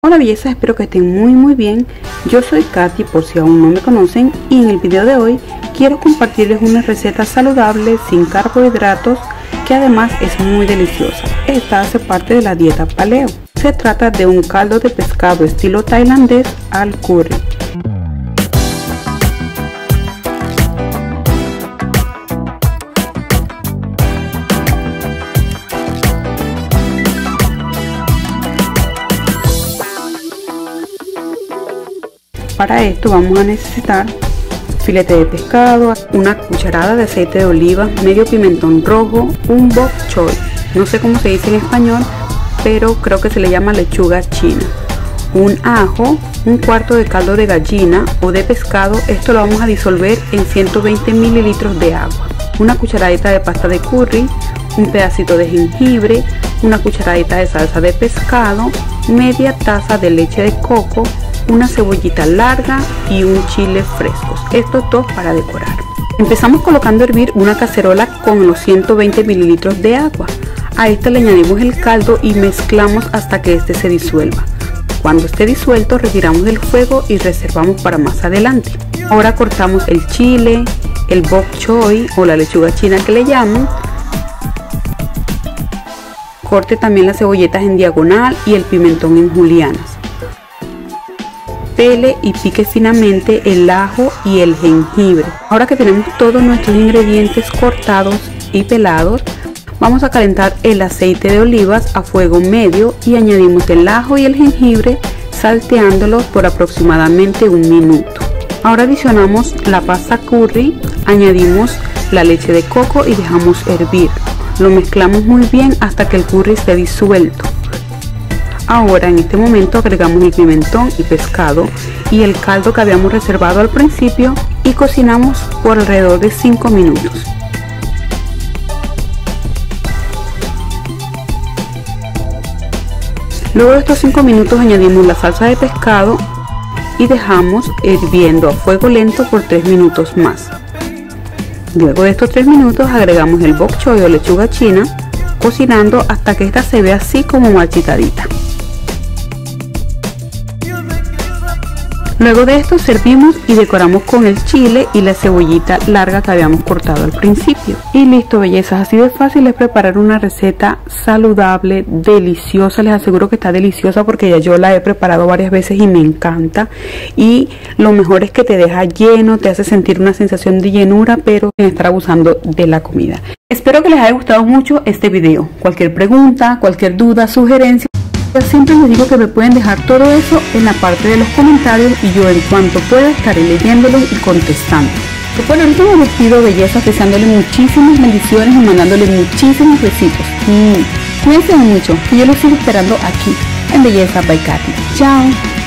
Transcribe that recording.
Hola belleza, espero que estén muy bien. Yo soy Katy, por si aún no me conocen, y en el video de hoy quiero compartirles una receta saludable sin carbohidratos que además es muy deliciosa. Esta hace parte de la dieta paleo. Se trata de un caldo de pescado estilo tailandés al curry. Para esto vamos a necesitar filete de pescado, una cucharada de aceite de oliva, medio pimentón rojo, un bok choy, no sé cómo se dice en español, pero creo que se le llama lechuga china, un ajo, un cuarto de caldo de gallina o de pescado. Esto lo vamos a disolver en 120 mililitros de agua, una cucharadita de pasta de curry, un pedacito de jengibre, una cucharadita de salsa de pescado, media taza de leche de coco, una cebollita larga y un chile frescos, estos dos para decorar. Empezamos colocando a hervir una cacerola con los 120 mililitros de agua. A esta le añadimos el caldo y mezclamos hasta que este se disuelva. Cuando esté disuelto retiramos del fuego y reservamos para más adelante. Ahora cortamos el chile, el bok choy o la lechuga china que le llaman. Corte también las cebolletas en diagonal y el pimentón en julianas. Pele y pique finamente el ajo y el jengibre. Ahora que tenemos todos nuestros ingredientes cortados y pelados, vamos a calentar el aceite de olivas a fuego medio y añadimos el ajo y el jengibre salteándolos por aproximadamente un minuto. Ahora adicionamos la pasta curry, añadimos la leche de coco y dejamos hervir. Lo mezclamos muy bien hasta que el curry esté disuelto. Ahora en este momento agregamos el pimentón y pescado y el caldo que habíamos reservado al principio y cocinamos por alrededor de 5 minutos. Luego de estos 5 minutos añadimos la salsa de pescado y dejamos hirviendo a fuego lento por 3 minutos más. Luego de estos 3 minutos agregamos el bok choy o lechuga china, cocinando hasta que esta se vea así como marchitadita. Luego de esto servimos y decoramos con el chile y la cebollita larga que habíamos cortado al principio. Y listo bellezas, así de fácil es preparar una receta saludable, deliciosa. Les aseguro que está deliciosa porque ya yo la he preparado varias veces y me encanta. Y lo mejor es que te deja lleno, te hace sentir una sensación de llenura, pero sin estar abusando de la comida. Espero que les haya gustado mucho este video. Cualquier pregunta, cualquier duda, sugerencia, siempre les digo que me pueden dejar todo eso en la parte de los comentarios y yo en cuanto pueda estaré leyéndolos y contestando. Bueno, ahorita me despido bellezas deseándole muchísimas bendiciones y mandándole muchísimos besitos. Cuídense mucho, que yo los sigo esperando aquí en Belleza by Katy. Chao.